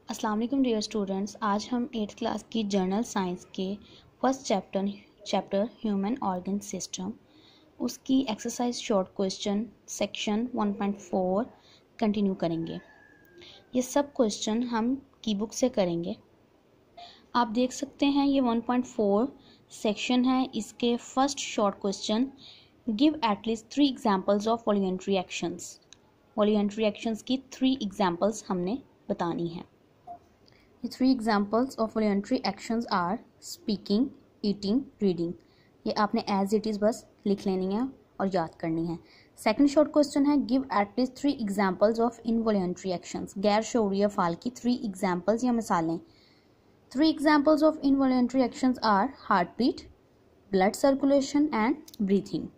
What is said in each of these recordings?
अस्सलाम वालेकुम dear students. आज हम 8th क्लास की जर्नल साइंस के first chapter human organ system उसकी exercise short question section 1.4 continue करेंगे। ये सब क्वेश्चन हम की बुक से करेंगे। आप देख सकते हैं ये 1.4 सेक्शन है। इसके first short question, give at least 3 examples of voluntary actions. Voluntary actions की 3 एग्जाम्पल्स हमने बतानी है। The 3 examples of voluntary actions are speaking, eating, reading। ये आपने as it is बस लिख लेनी है और याद करनी है। सेकंड शॉर्ट क्वेश्चन है, give at least 3 examples of involuntary actions. गैर शौरिया अफ़आल की 3 एग्जाम्पल्स या मिसालें। 3 examples of involuntary actions are heart beat, blood circulation and breathing.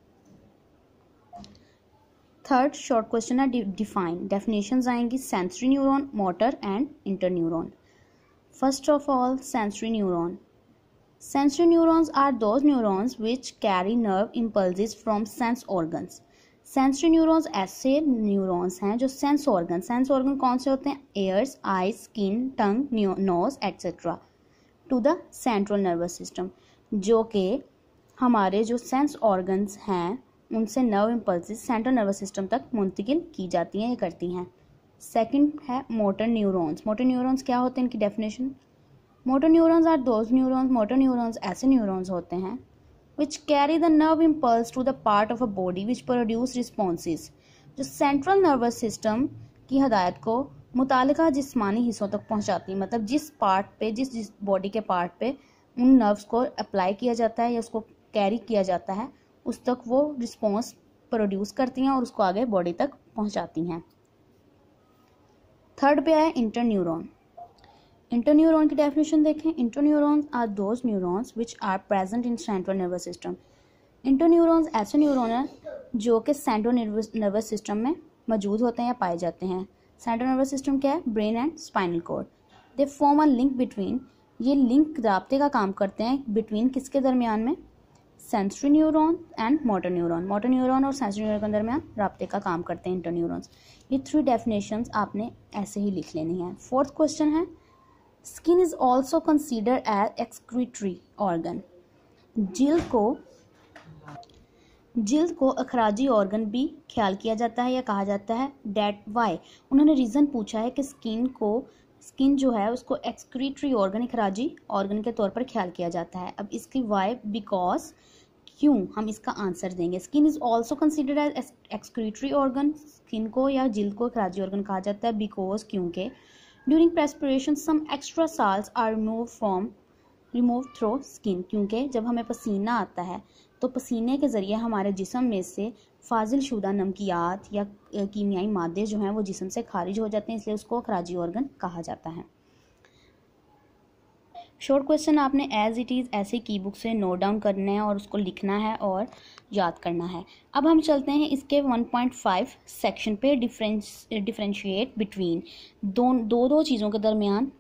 Third short question है, डिफाइन। डेफिनेशंस आएंगी sensory neuron, motor and interneuron. First of all, sensory neuron. Sensory neurons are those neurons which carry nerve impulses from sense organs. Sensory neurons ऐसे neurons हैं जो sense organ कौन से होते हैं? Ears, eyes, skin, tongue, nose, etc. to the central nervous system, जो कि हमारे जो sense organs हैं उनसे nerve impulses central nervous system तक मुंतकिल की जाती हैं या करती हैं। सेकंड है मोटर न्यूरॉन्स। मोटर न्यूरॉन्स क्या होते हैं, इनकी definition. Motor neurons are those neurons, motor neurons ऐसे न्यूरॉन्स होते हैं which carry the nerve impulse to the part of a body which produce responses, जो सेंट्रल नर्वस सिस्टम की हदायत को मुतालिका जिस्मानी हिस्सों तक पहुंचाती है। मतलब जिस पार्ट पे जिस बॉडी के पार्ट पे उन नर्व्स को अप्लाई किया जाता है या उसको कैरी किया जाता है उस तक वो रिस्पॉन्स प्रोड्यूस करती हैं और उसको आगे बॉडी तक पहुंचाती हैं। थर्ड पे है इंटरन्यूरॉन। इंटरन्यूरॉन की डेफिनेशन देखें। Interneurons are those neurons which are present in central nervous system. Interneurons ऐसे न्यूरॉन हैं जो कि सेंट्रल नर्वस सिस्टम में मौजूद होते हैं या पाए जाते हैं। सेंट्रल नर्वस सिस्टम क्या है? Brain and spinal cord. They form a link between, ये लिंक राब्ते का काम करते हैं बिटवीन किसके दरमियान में? Sensory neuron and motor neuron. Motor neuron और सेंसरी न्यूरॉन के दरमियान राब्ते का काम करते हैं इंटरन्यूरॉन्स। ये 3 डेफिनेशंस आपने ऐसे ही लिख लेनी है। फोर्थ क्वेश्चन है, skin is also considered as excretory organ. जिल्द को अखराजी ऑर्गन भी ख्याल किया जाता है या कहा जाता है। डेट वाई, उन्होंने रीज़न पूछा है कि स्किन जो है उसको एक्सक्रीटरी ऑर्गन, अखराजी ऑर्गन के तौर पर ख्याल किया जाता है। अब इसकी वाई, बिकॉज, क्यों, हम इसका आंसर देंगे। Skin is also considered as excretory organ, skin को या जिल्द को अखराजी ऑर्गन कहा जाता है बिकॉज, क्योंकि during perspiration some extra salts are remove through skin, क्योंकि जब हमें पसीना आता है तो पसीने के ज़रिए हमारे जिस्म में से फाजिल शुदा नमकियात या कीमियाई मादे जो हैं वो जिस्म से खारिज हो जाते हैं, इसलिए उसको अखराजी ऑर्गन कहा जाता है। शॉर्ट क्वेश्चन आपने एज इट इज़ ऐसे की बुक से नोट डाउन करना है और उसको लिखना है और याद करना है। अब हम चलते हैं इसके 1.5 सेक्शन पे, डिफ्रेंशिएट बिटवीन। दो चीज़ों के दरमियान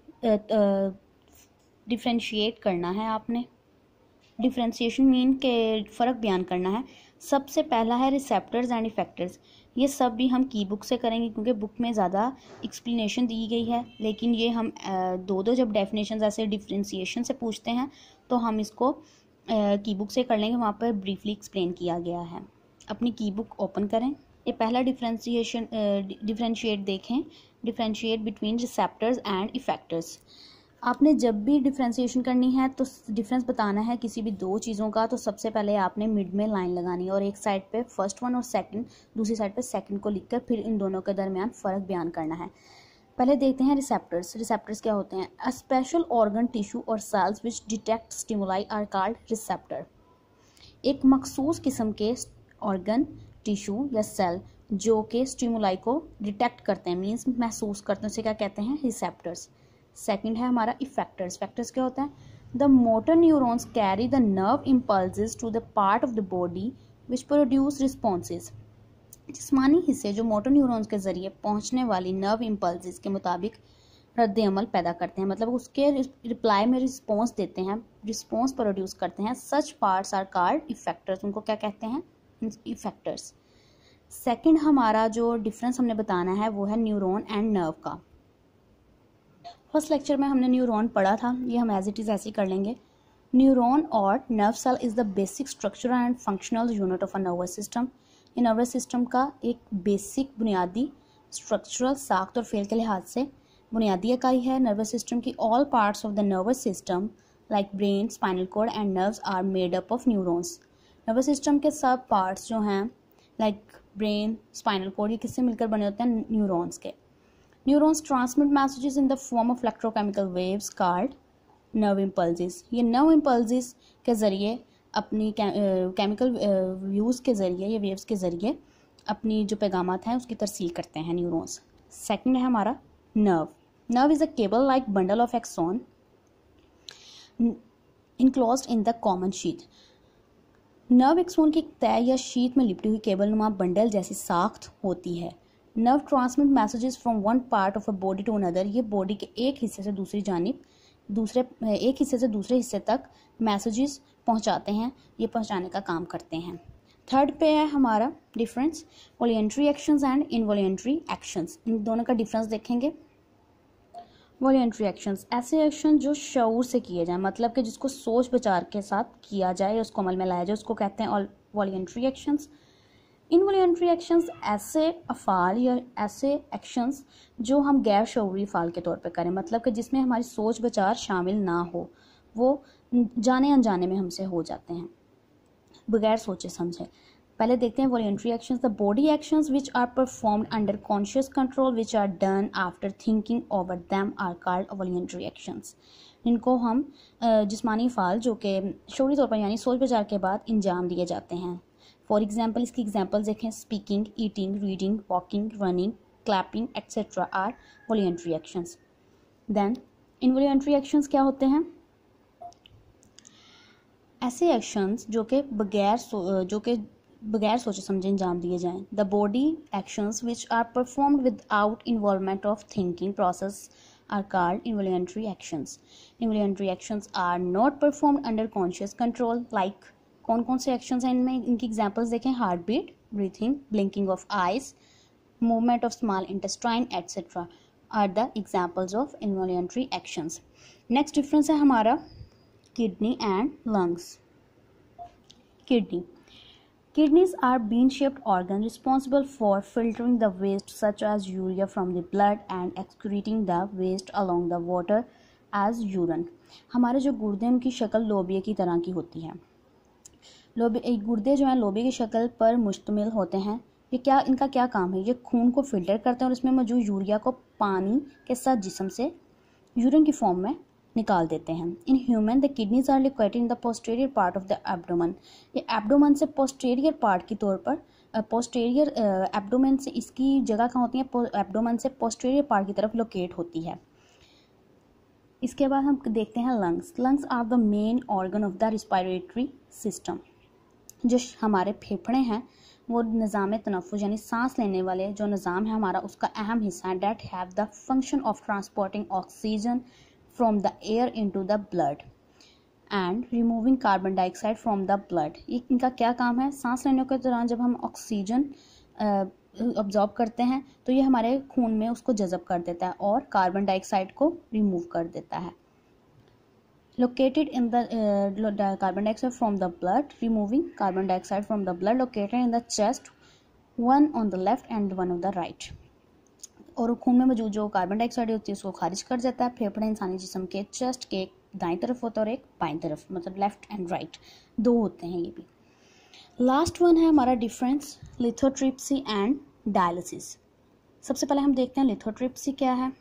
डिफ्रेंशिएट करना है आपने। डिफ्रेंशिएशन मीन के फ़र्क बयान करना है। सबसे पहला है रिसेप्टर्स एंड इफेक्टर्स। ये सब भी हम की बुक से करेंगे क्योंकि बुक में ज़्यादा एक्सप्लेनेशन दी गई है, लेकिन ये हम दो जब डेफिनेशन ऐसे डिफ्रेंशिएशन से पूछते हैं तो हम इसको की बुक से कर लेंगे, वहाँ पर ब्रीफली एक्सप्लेन किया गया है। अपनी की बुक ओपन करें। ये पहला डिफ्रेंशिएट देखें, differentiate between receptors and effectors. आपने जब भी डिफ्रेंशिएशन करनी है तो डिफरेंस बताना है किसी भी दो चीज़ों का, तो सबसे पहले आपने मिड में लाइन लगानी है और एक साइड पे फर्स्ट वन और सेकंड, दूसरी साइड पे सेकंड को लिखकर फिर इन दोनों के दरमियान फ़र्क बयान करना है। पहले देखते हैं रिसेप्टर्स। रिसेप्टर्स क्या होते हैं? अ स्पेशल ऑर्गन, टिश्यू और cells which detect stimuli are called receptor. एक मखसूस किस्म के ऑर्गन, टिश्यू या सेल जो कि स्टिमुलाई को डिटेक्ट करते हैं, मीन्स महसूस करते हैं, उसे क्या कहते हैं? रिसेप्टर्स। सेकंड है हमारा इफेक्टर्स। इफेक्टर्स क्या होता है? The motor neurons carry the nerve impulses to the part of the body which produce responses. जिस्मानी हिस्से जो मोटर न्यूरॉन्स के जरिए पहुंचने वाली नर्व इम्पल्सेस के मुताबिक रद्द अमल पैदा करते हैं, मतलब उसके रिप्लाई में रिस्पॉन्स देते हैं, रिस्पॉन्स प्रोड्यूस करते हैं। Such parts are called effectors. उनको क्या कहते हैं? इफेक्टर्स। सेकंड हमारा जो डिफरेंस हमने बताना है वो है न्यूरॉन एंड नर्व का। फर्स्ट लेक्चर में हमने न्यूरॉन पढ़ा था, ये हम एज इट इज़ ऐसे ही कर लेंगे। न्यूरॉन और nerve cell is the basic structure and functional unit of a nervous system. ये नर्वस सिस्टम का एक बेसिक बुनियादी स्ट्रक्चरल साख्त और फेल के लिहाज से बुनियादी इकाई है। नर्वस सिस्टम की all parts of the nervous system like brain, spinal cord and nerves are made up of neurons. Nervous system के सब पार्ट्स जो हैं लाइक ब्रेन, स्पाइनल कॉर्ड, ये किससे मिलकर बने होते हैं? न्यूरॉन्स के। Neurons transmit messages in the form of electrochemical waves called nerve impulses. ये नर्व इम्पल्सेस के ज़रिए अपनी केमिकल व्यूज़ के ज़रिए, ये वेव्स के ज़रिए अपनी जो पैगामात हैं उसकी तरसील करते हैं न्यूरॉन्स। सेकंड है हमारा nerve. Nerve is a cable like bundle of axon enclosed in the common sheath. Nerve axon की तय या शीट में लिपटी हुई केबल नुमा बंडल जैसी साख्त होती है। Nerve transmit messages from one part of a body to another. ये बॉडी के एक हिस्से से दूसरी जानिब एक हिस्से से दूसरे हिस्से तक मैसेजेस पहुंचाते हैं, ये पहुंचाने का काम करते हैं। थर्ड पे है हमारा difference, voluntary actions and involuntary actions. इन दोनों का डिफरेंस देखेंगे। वॉलंटरी एक्शंस ऐसे एक्शन जो शऊर से किए जाएं, मतलब कि जिसको सोच विचार के साथ किया जाए या उसको अमल में लाया जाए, उसको कहते हैं वॉलंटरी एक्शंस। इनवॉलंटरी एक्शंस ऐसे अफ़ाल या ऐसे एक्शंस जो हम गैर शऊरी फ़ाल के तौर पे करें, मतलब कि जिसमें हमारी सोच विचार शामिल ना हो, वो जाने अनजाने में हमसे हो जाते हैं बगैर सोचे समझे। पहले देखते हैं voluntary actions. The body actions which are performed under conscious control which are done after thinking over them are called voluntary actions. इनको हम जिस्मानी फ़ाल जो कि शऊरी तौर पर यानी सोच विचार के बाद अंजाम दिए जाते हैं। फॉर एग्जाम्पल, इसकी एग्जाम्पल देखें, speaking, eating, reading, walking, running, clapping etcetera are voluntary actions. Then involuntary actions क्या होते हैं? ऐसे एक्शंस जो कि बगैर सोचे समझे अंजाम दिए जाएं। The body actions which are performed without involvement of thinking process are called involuntary actions. Involuntary actions are not performed under conscious control. Like कौन कौन से एक्शंस हैं इनमें? इनकी एग्जांपल्स देखें, heart beat, breathing, blinking of eyes, movement of small intestine etcetera are the examples of involuntary actions. Next difference है हमारा kidney and lungs. Kidneys are bean-shaped organs responsible for filtering the waste such as urea from the blood and excreting the waste along the water as urine. हमारे जो गुर्दे उनकी शक्ल लोबिया की तरह की होती है। गुर्दे जो हैं लोबिया की शक्ल पर मुश्तमिल होते हैं। इनका क्या काम है? ये खून को फिल्टर करते हैं और इसमें मौजूद यूरिया को पानी के साथ जिस्म से यूरिन की फॉर्म में निकाल देते हैं। In human the kidneys are located in the posterior part of the abdomen. ये एब्डोमेन से पोस्टीरियर पार्ट की तौर पर पोस्टीरियर एब्डोमेन से इसकी जगह कहाँ होती है? एब्डोमेन से पोस्टीरियर पार्ट की तरफ लोकेट होती है। इसके बाद हम देखते हैं lungs. Lungs are the main organ of the respiratory system. जो हमारे फेफड़े हैं वो निज़ाम तनफ़ुस यानी सांस लेने वाले जो निज़ाम है हमारा, उसका अहम हिस्सा है। That have the function of transporting oxygen from the air into the blood and removing carbon dioxide from the blood। इनका क्या काम है? सांस लेने के दौरान जब हम ऑक्सीजन ऑब्जॉर्ब करते हैं तो ये हमारे खून में उसको जज़ब कर देता है और कार्बन डाइऑक्साइड को रिमूव कर देता है। located in the carbon dioxide from the blood, removing carbon dioxide from the blood, located in the chest, one on the left and one on the right। और खून में मौजूद जो कार्बन डाइऑक्साइड होती है उसको खारिज कर जाता है। फेफड़े इंसानी जिस्म के चेस्ट के एक दाईं तरफ होता है और एक बाईं तरफ, मतलब लेफ्ट एंड राइट, दो होते हैं ये भी। लास्ट वन है हमारा डिफरेंस, लिथोट्रिप्सी एंड डायलिसिस। सबसे पहले हम देखते हैं लिथोट्रिप्सी क्या है।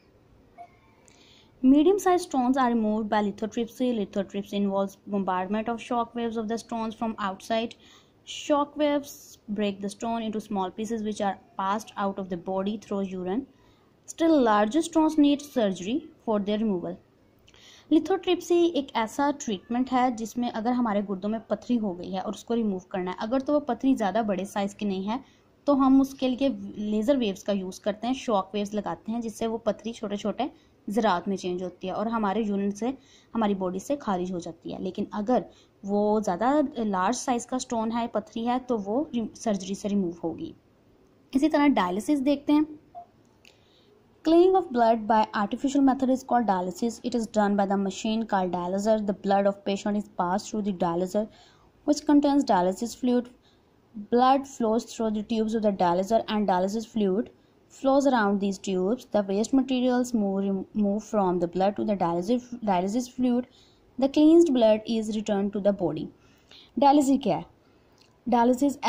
Medium size stones are removed by lithotripsy. Lithotripsy involves bombardment of shock waves of the stones from outside. Shock waves break the stone into small pieces which are passed out of the body through urine. Still larger stones need surgery for their removal. Lithotripsy एक ऐसा treatment है जिसमें अगर हमारे गुर्दों में पथरी हो गई है और उसको रिमूव करना है, अगर तो वो पथरी ज़्यादा बड़े साइज़ की नहीं है तो हम उसके लिए लेज़र वेव्स का यूज़ करते हैं, शॉक वेव्स लगाते हैं, जिससे वो पथरी छोटे छोटे ज़रात में चेंज होती है और हमारे यूरिन से हमारी बॉडी से खारिज हो जाती है। लेकिन अगर वो ज़्यादा लार्ज साइज़ का स्टोन है, पथरी है, तो वो सर्जरी से रिमूव होगी। इसी तरह डायलिसिस देखते हैं। Cleaning of blood by artificial method is called dialysis. It is done by the machine called dialyzer. The blood of patient is passed through the dialyzer, which contains dialysis fluid. Blood flows through the tubes of the dialyzer and dialysis fluid flows around these tubes. The waste materials move from the blood to the dialysis fluid. The cleansed blood is returned to the body. Dialysis क्या है? Dialysis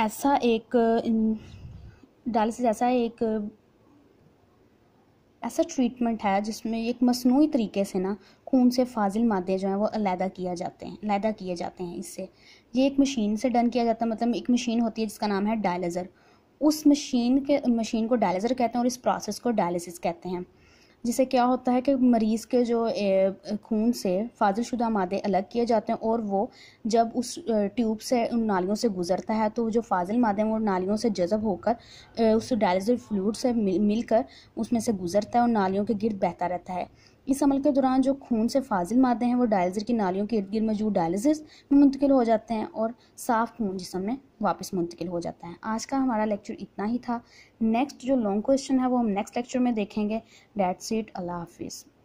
ऐसा treatment है जिसमें एक मसनूई तरीके से ना खून से फाजिल मादे जो हैं वो अलहदा किए जाते हैं इससे। ये एक मशीन से डन किया जाता है, मतलब एक मशीन होती है जिसका नाम है डायलिज़र। उस मशीन को डायलिज़र कहते हैं और इस प्रोसेस को डायलिसिस कहते हैं। जिससे क्या होता है कि मरीज़ के जो खून से फाजिल शुदा मादे अलग किए जाते हैं और वो जब उस ट्यूब से उन नालियों से गुज़रता है तो जो फाजिल मादे हैं वो नालियों से जज़ब होकर उस डायलिसिस फ्लूइड से मिलकर उसमें से गुज़रता है और नालियों के गिर्द बहता रहता है। इस अमल के दौरान जो खून से फाजिल मादे हैं वो डायलिज़र की नालियों के इर्द गिर्द मौजूद डायलिसिस में मुंतकिल हो जाते हैं और साफ़ खून जिस्म में वापस मुंतकिल हो जाता है। आज का हमारा लेक्चर इतना ही था। नेक्स्ट जो लॉन्ग क्वेश्चन है वो हम नेक्स्ट लेक्चर में देखेंगे। That's it. अल्लाह हाफिज़।